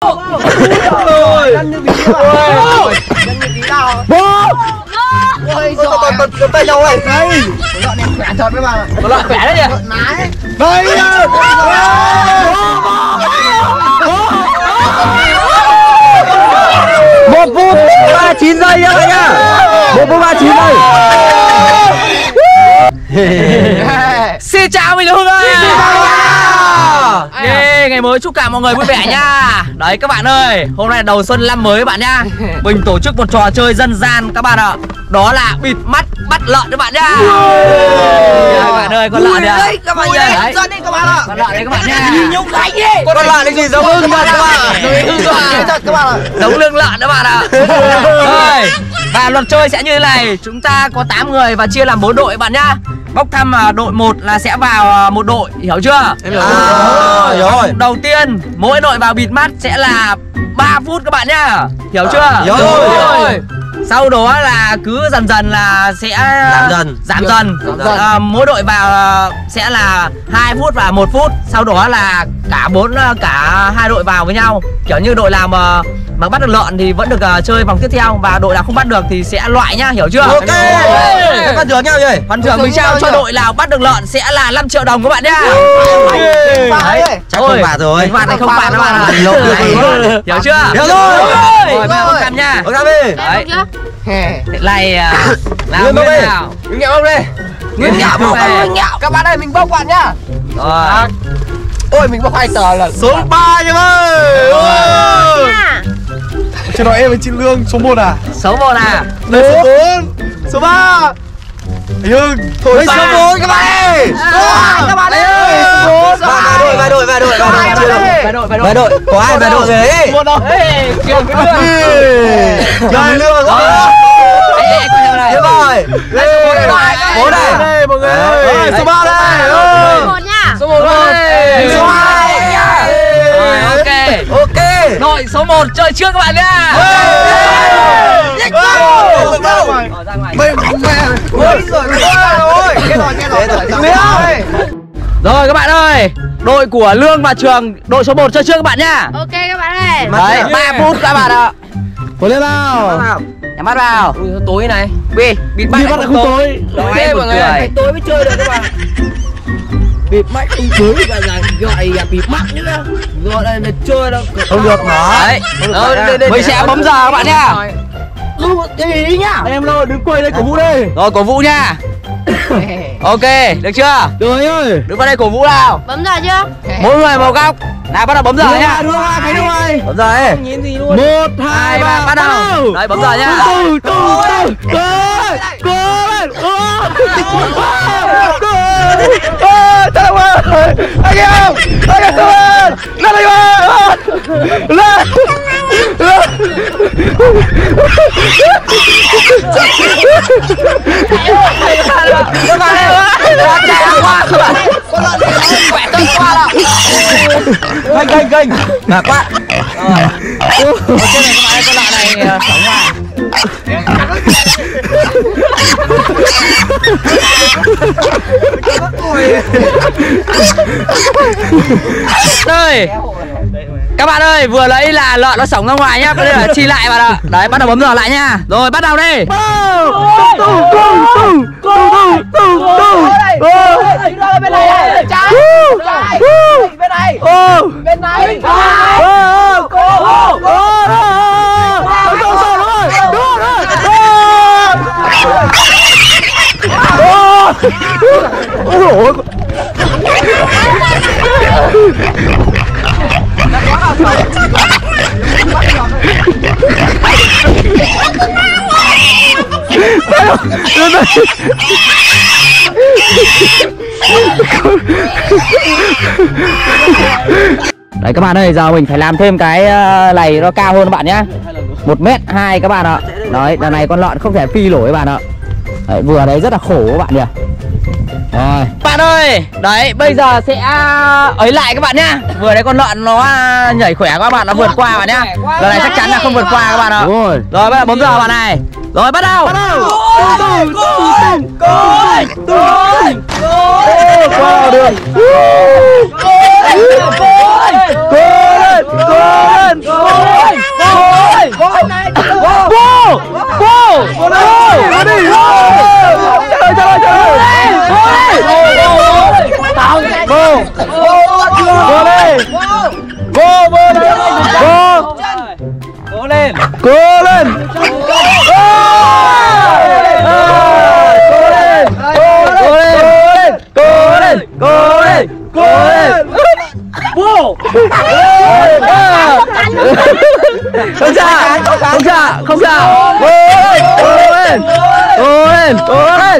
Nhân như bí nào? Nhân như bí nào? Ôi giời, tay nhau ơi. Đây. Lợn này khỏe thật các bạn. Có lợn khỏe đấy nhỉ? Lợn nái. Đây. Một phút 39 giây nhá các nhá. 1 phút 39 giây. Xin chào mình là Hưng ơi. Yeah, ngày mới chúc cả mọi người vui vẻ nha. Đấy các bạn ơi, hôm nay là đầu xuân năm mới các bạn nhá. Mình tổ chức một trò chơi dân gian các bạn ạ. Đó là bịt mắt bắt lợn các bạn nhá. Các bạn ơi, con lợn này các bạn nhá. Dân đi các bạn ạ. Con lợn đấy các bạn nhá. Nhung đánh đi. Con lợn này gì giống Hưng thật các bạn. Các bạn ạ. Giống lương lợn các bạn ạ. Rồi, và luật chơi sẽ như thế này. Chúng ta có 8 người và chia làm 4 đội các bạn nhá. Bốc thăm đội 1 là sẽ vào một đội, hiểu chưa? Em hiểu rồi. Đầu tiên mỗi đội vào bịt mắt sẽ là 3 phút các bạn nhá. Hiểu chưa? Hiểu rồi. Sau đó là cứ dần dần là sẽ giảm dần. Mỗi đội vào sẽ là 2 phút và 1 phút. Sau đó là cả hai đội vào với nhau. Kiểu như đội nào mà bắt được lợn thì vẫn được chơi vòng tiếp theo, và đội nào không bắt được thì sẽ loại nhá, hiểu chưa? Ok. Phần thưởng nhau gì? Phần thưởng mình trao cho đội nào bắt được lợn sẽ là 5 triệu đồng các bạn nhá. Chắc không phạt rồi. Phạt này không phạt các bạn ạ. Hiểu chưa? Hiểu rồi. Rồi bây giờ bốc thăm nha. Bốc thăm đi. Đấy. Thế này nào Nguyên Nguyên nào. Nguyên Nhạo bốc đi. Nguyên Nhạo bốc. Các bạn ơi, mình bốc bạn nhá. Rồi. Ôi mình bốc 2 tờ là Số 3 em ơi. Cho nói em với chị Lương số 1 à? Số 1 à? Đây số 4. Số 3. Hưng. Thôi số 4 các bạn ơi. các bạn ơi. Vài đội. Vài đội. Có ai vài đội đấy? Một đâu. Ê, kìa cái Lương. Rồi Lương rồi. Tiếp rồi. Bố đây. Mọi người ơi. Số 3 đây. Một nha. Số 1 đây. Số 2 nha. Rồi ok. Đội số 1 chơi trước các bạn nhá. Rồi các bạn ơi, đội của Lương và Trường, đội số 1 chơi trước các bạn nhá. Ok các bạn ơi. Đấy, 3 phút các bạn ạ. Cố lên nào. Nhắm mắt vào. Ui, tối này. Bịt mắt không tối. Ok mọi người. Tối mới chơi được các bạn. Bịt mắt không cưới gọi là bịt mắt nữa. Gọi đây là chơi đâu. Không được hả? Đấy. Mình sẽ bấm giờ các bạn nhá. Cái gì nhá. Em ơi, đứng quay đây cổ vũ đây. Rồi cổ vũ nha. Ok, được chưa? Được ơi. Đứng vào đây cổ vũ nào. Bấm giờ chưa? Mỗi người một góc. Nào bắt đầu bấm giờ nhá. Đúng rồi, cái đúng rồi. Bấm giờ ấy. Nhìn gì luôn. 1, 2, 3 bắt đầu. Đấy bấm giờ nhá. Từ. Cố lên. Trời ơi. Anh em. Anh em lên. Lên anh ơi. Lên. Kênh là quá. Trên này các bạn ơi, con lợn này sống à. Đây. Các bạn ơi, vừa lấy là lợn nó sống ra ngoài nhá, bây giờ chi lại bạn ạ. Đấy, bắt đầu bấm giờ lại nha. Rồi, bắt đầu đi. Bên này. Trái. Bên này. Bên này. Đấy các bạn ơi, giờ mình phải làm thêm cái này nó cao hơn các bạn nhé. 1m2 các bạn ạ. Đấy, đợt này con lợn không thể phi nổi các bạn ạ. Đấy, vừa đấy rất là khổ các bạn nhỉ. Rồi bạn ơi, đấy bây giờ sẽ ấy lại các bạn nhá. Vừa đấy con lợn nó nhảy khỏe các bạn, nó vượt qua các bạn nhá. Lần này chắc chắn là không vượt qua các bạn ạ. Rồi bây giờ bấm giờ bạn này. Rồi bắt đầu. Qua được. Cố lên. Cố vô lên. Cố lên. Cố lên. Không sao, không sao, không sao. Cố lên, cố lên, cố lên,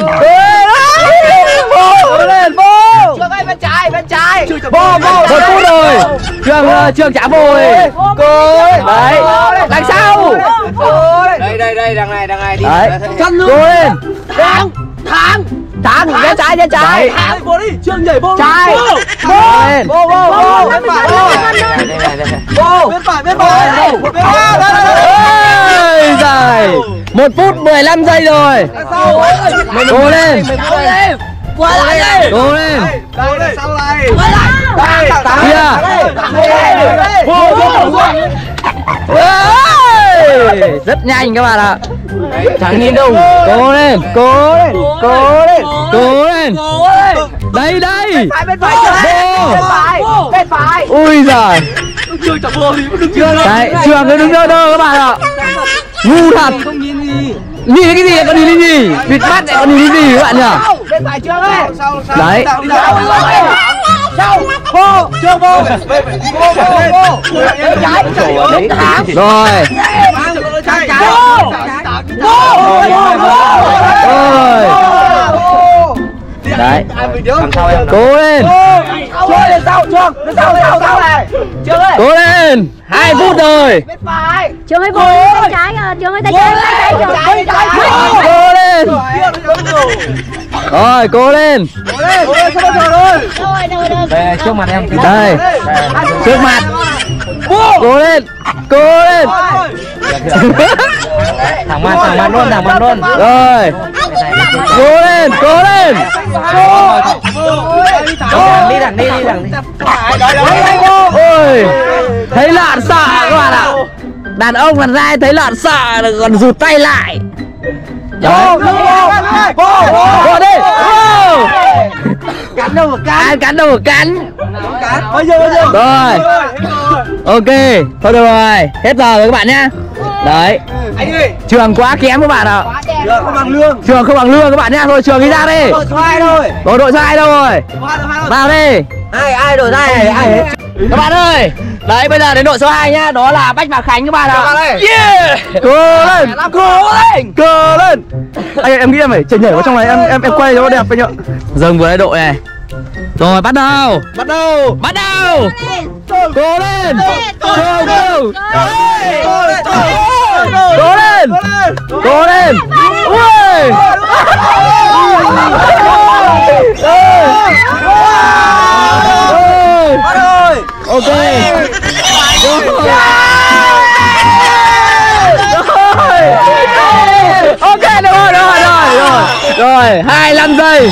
cố lên, vô. Trường ơi, bên trái. Vô, 1 phút rồi. Trường trả bồi. Đấy, đằng sau. Đây, đằng này đi. Đấy, cố lên. Thắng, bên trái. Thắng vô đi, Trường nhảy vô. Trái. Vô lên. Vô. Bên phải. Ôi giời, 1 phút 15 giây rồi. Cố lên. Cố lên. Đây, sau này. Kìa. Rất nhanh các bạn ạ. Chẳng nhìn đâu. Cố lên. Đây. Bên phải. Ui giời. Đấy, Trường cứ đứng đơ các bạn ạ. Ngu thật. Nhìn cái gì còn nhìn gì? Bịt mắt lại còn nhìn gì các bạn nhỉ? Bên phải Trường ơi. Đấy. Vô. Trường vô. Rồi. Đấy. Cố lên. Cố lên. 2 phút rồi. Bên phải. Trường ơi, tay trái kìa, Trường ơi, tay trái. Cố lên. Rồi, cố lên. Đây, trước mặt em. Đây. Trước mặt. Cố lên. Thẳng mặt luôn. Rồi. Cố lên. Đi thẳng đi. Ôi, thấy lợn sợ các bạn ạ. Đàn ông đàn trai thấy lợn sợ là còn rụt tay lại. Vô đi. Cắn đâu mà cắn. Cắn đâu mà cắn. Bây giờ. Rồi. Ok, thôi được rồi. Hết giờ rồi các bạn nhá. Đấy. Anh ơi. Trường quá kém các bạn ạ. Trường không bằng lương. Trường không bằng lương các bạn nhá. Thôi Trường đi ra đi. Đội số 2 thôi. Rồi đội số 2 đâu rồi? Vào đi. Ai đổi ra này, ai hết. Các bạn ơi. Đấy, bây giờ đến đội số 2 nhá. Đó là Bách và Khánh các bạn ạ. Yeah. Cố lên. Anh em nghĩ em phải chạy nhảy vào trong này, em quay cho nó đẹp anh ạ. Dừng vừa đây đội này. Rồi bắt đầu. Cố lên. Cố lên. Ui. Ok. Ok, được rồi. 25 giây.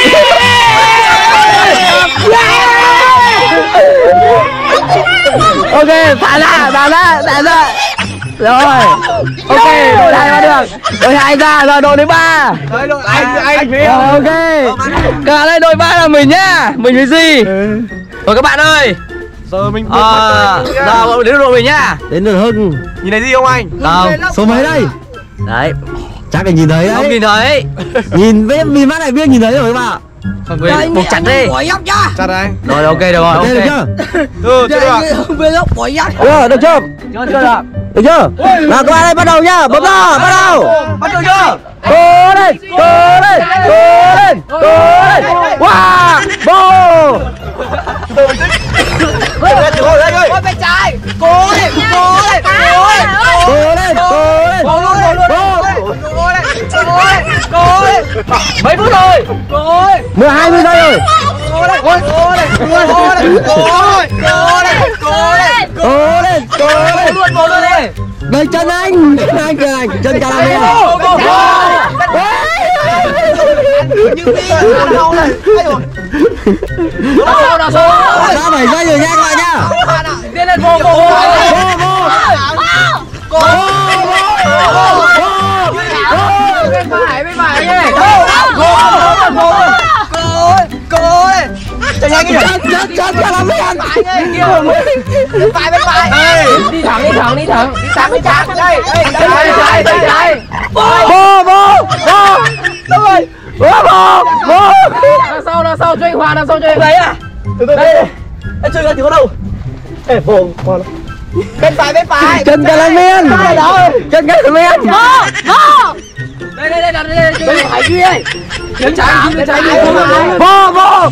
Ok, thả ra. Rồi. Ok, đội 2 bắt được. Đội 2 ra, rồi đội thứ 3. Anh Ok. Cả đây đội 3 là mình nhá. Mình với gì? Rồi các bạn ơi. Giờ mình Giờ đến đội mình nhá. Đến lượt Hưng. nhìn thấy gì không anh? Đâu? Số mấy đây? Đấy. Chắc là nhìn thấy Không đấy. nhìn thấy. Nhìn mắt lại biết nhìn thấy rồi các bạn. Không quên buộc chặt đi. Chặt anh. Rồi ok được rồi. Ok được Ok. chưa? Chưa được. Được chưa? Chưa được. Được chưa? Nào qua đây bắt đầu nhá. Bấm vào, bắt đầu. Bắt đầu chưa? Cố lên. Wow. Bô. Ôi bên trái. Cố lên. Mấy phút rồi? 20 giây rồi. Cố lên. Đây chân anh kìa anh. Chân cả anh em. Đã 7 giây rồi nha các bạn nhá. Tiến lên vô. Bên phải nhé. Cố lên. Chạy nhanh đi. Chân cả anh em. Bên phải. Đi thẳng. Đây. Trái. Vô. Đâu rồi? Vô. Đằng sau cho anh Hòa, đằng sau cho anh đấy à? Đây. Anh chơi ra thì có đâu? Ê, vô. Bên phải. Chân cái lên miên. Chân cái lên miên. Vô. Đây, bên phải kia ấy. Chân trái. Vô.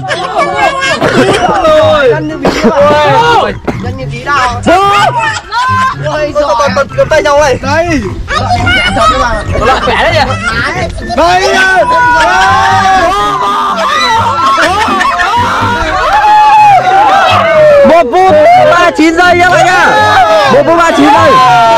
Chân như tí nào. Ôi giời. Cầm tay nhau này. Đây. Nó lại khỏe đấy nhỉ? Đây. Một phút 39 giây nhá bạn nhá. 1 phút 39 giây.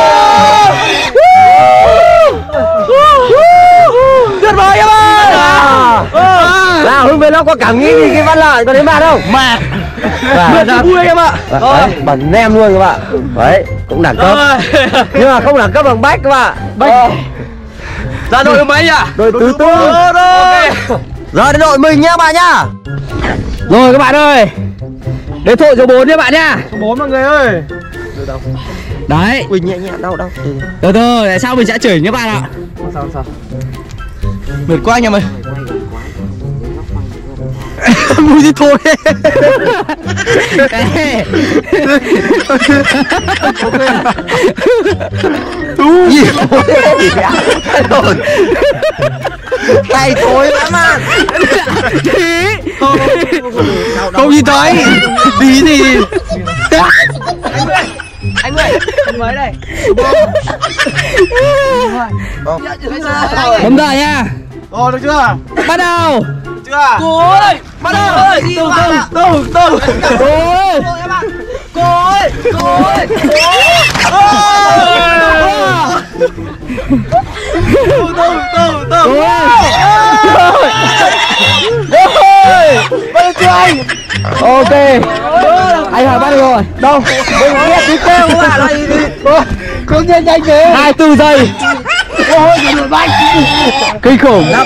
Tuyệt vời em ơi. Nào Hưng về nó có cảm nghĩ gì cái Văn Lợi có đến bạn không? Mà vui em ạ. Đấy, bẩn nem luôn các bạn. Đấy, cũng đẳng cấp. Nhưng mà không đẳng cấp bằng Bách các bạn. Bách. Ra đội mấy à? Đội thứ tư. Giờ đến đội mình nhá bạn nhá. Rồi các bạn ơi. Đến thổi số 4 nhá bạn nhá. Số 4 mọi người ơi. Đấy. Quỳnh nhẹ đau. Từ để sau mình sẽ chửi nhá bạn ạ. Sao? Mệt quá anh em ơi. Mùi gì thôi. Tay thối lắm à. Không nhìn thấy. Tí gì. Anh ơi, mới đây. Bấm đợi nha. Rồi được chưa? Bắt đầu. Chưa? Cô ơi. Bắt đầu ơi. Từ. Cô ơi. Cô ơi. Bắt được chưa anh? Ok. Anh Hòa bắt được rồi. Đâu? Đừng biết tí kêu các bạn ơi. Không nhanh thế. 24 giây. Ôi giời bách. Kinh khủng. Tháo.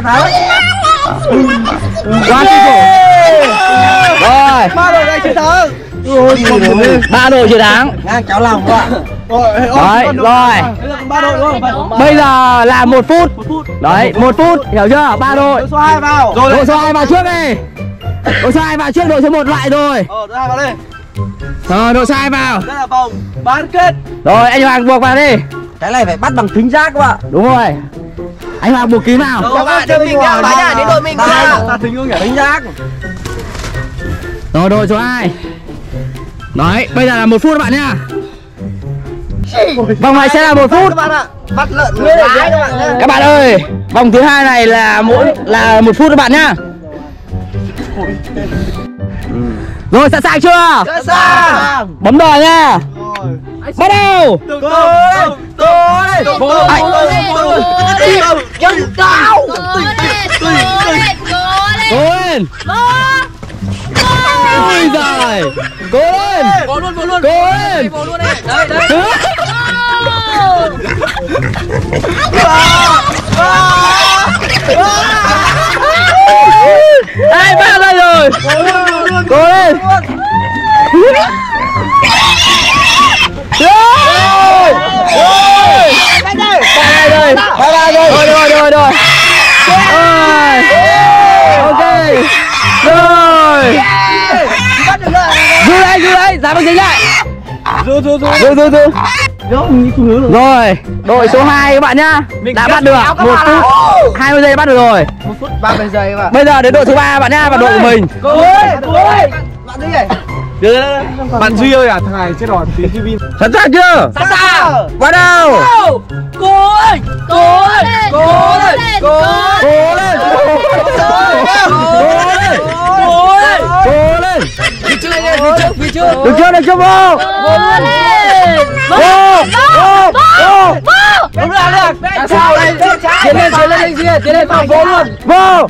Quá kinh khủng. Rồi. 3 đội này chiến thắng. Ba đội chiến thắng. Ngang cháu lòng các bạn. Đấy, rồi. 3 đội đúng không? Bây giờ là 1 phút. Đấy, 1 phút, hiểu chưa? 3 đội. Đội số 2 vào. Đội số 2 vào trước đi. Đội số 2 vào trước, đội số 1 lại rồi. Đội 2 vào đây. Rồi, đội số 2 vào. Đây là vòng bán kết. Rồi, anh Hoàng buộc vào đi. Cái này phải bắt bằng thính giác các bạn. Đúng rồi. Anh Hoàng buộc kín vào. Các bạn đến mình nha, bái nhà đến đội mình nha. Thính giác. Rồi, đội số 2. Đấy, bây giờ là 1 phút các bạn nhá. Vòng này sẽ là 1 phút. Các bạn ạ. Bắt lợn lái các bạn nhá. Các bạn ơi, vòng thứ 2 này là 1 phút các bạn nhá. Rồi sẵn sàng chưa? Sẵn sàng. Bấm đỏ nha. Bắt đầu. Chân cao. Cố lên. Ôi giời. Cố lên. Cố luôn. Cố lên. Đấy. Ai 3 giây rồi. Cố lên. Rồi. Ok. Rồi. Giữ đấy, giá bằng dính lại. Giữ. Rồi, đội số 2 các bạn nhá. Đã bắt được 1 phút 20 giây bắt được rồi. 1 phút 30 giây các bạn. Bây giờ đến đội số 3 bạn nhá, và đội của mình. Cô ơi. Bạn đi này. Bạn Duy ơi à, thằng này chết rồi, tí Duy. Sẵn sàng chưa? Sẵn sàng. Bắt đầu. Cố lên. Được chưa vô. Đúng là được. Sao đây? Tiến lên vào vô luôn. Vô.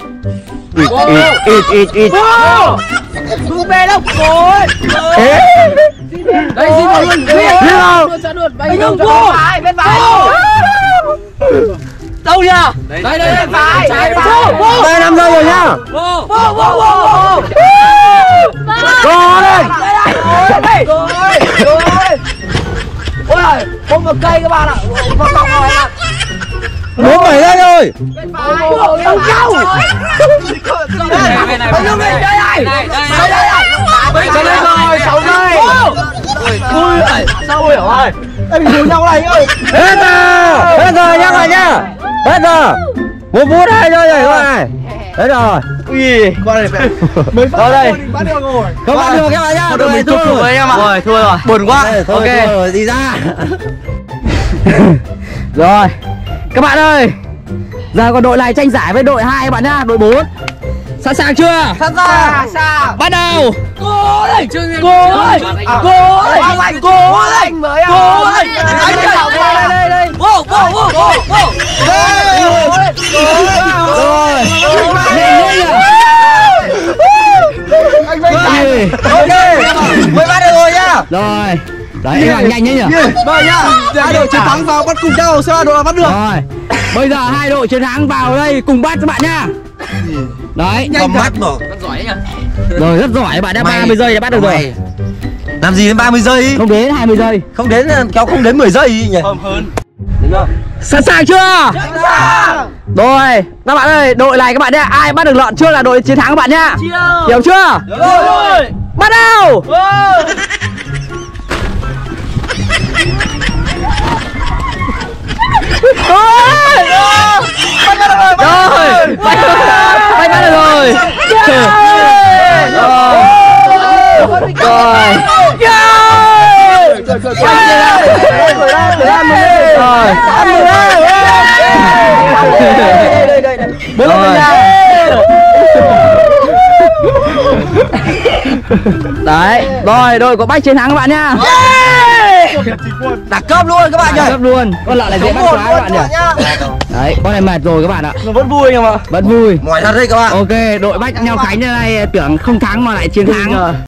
Ít. Không về đâu. Cố ơi. Đây xin vào luôn. Đi vào. Anh không vô. Bên phải. Đâu nhỉ? Đây bên phải. Đây 5 giây rồi nhá. Vô. Cố lên. ơi. Ôi ơi, ôm một cây các bạn ạ. Một cọng rồi các bạn. 47 đây rồi. Không câu. Bao nhiêu người chơi đây? Sao đây rồi, 6 giây. Ui ơi, sao hiểu ơi. Em bị đuổi nhau này ơi. Hết rồi nhá mọi nhá. Hết rồi. 1 phút 2 rồi rồi này. Hết rồi. Ui, con này mới phát đây. bắt được rồi. Không ăn được các bạn nhá. Thôi mình chụp với em ạ. Rồi, thua rồi. Buồn quá. Ok. Rồi đi ra. Rồi. Các bạn ơi. Giờ còn đội này tranh giải với đội 2 các bạn nhá, đội 4. Sẵn sàng chưa? Sẵn sàng. Bắt đầu. Cô ơi, Cô ơi. cô ơi, Cô anh mới à. cô ơi. Anh Đây đây đây. Vô. Rồi. Anh mới giải. Ok. Mới bắt được rồi nhá. Rồi. Đấy, anh Hoàng nhanh nhá nhỉ? Rồi nhá. Hai đội chiến thắng vào bắt cùng nhau, xem đội nào bắt được. Rồi. Bây giờ hai đội chiến thắng vào đây cùng bắt các bạn nhá. Đấy. Nhanh mắt rồi. Rồi rất giỏi các bạn đã 30 giây đã bắt được rồi. Làm gì đến 30 giây? Không đến 20 giây. Không đến kéo không đến 10 giây nhỉ? Sẵn sàng chưa? Rồi, các bạn ơi, đội này các bạn nhá, ai bắt được lợn trước là đội chiến thắng các bạn nhá. Hiểu chưa? Rồi. Bắt đầu. Rồi, bay bắt được rồi. Rồi. Đấy, rồi đội của Bách chiến thắng các bạn nhá. Đặt cơm luôn các bạn nhỉ? Cấp luôn. Con lợn này dễ bắt quá các bạn nhỉ. Đấy, con này mệt rồi các bạn ạ. Nó vẫn vui nhưng mà. Vẫn vui. Mỏi thật đấy các bạn. Ok, đội Bách nhau Khánh đây này tưởng không thắng mà lại chiến thắng.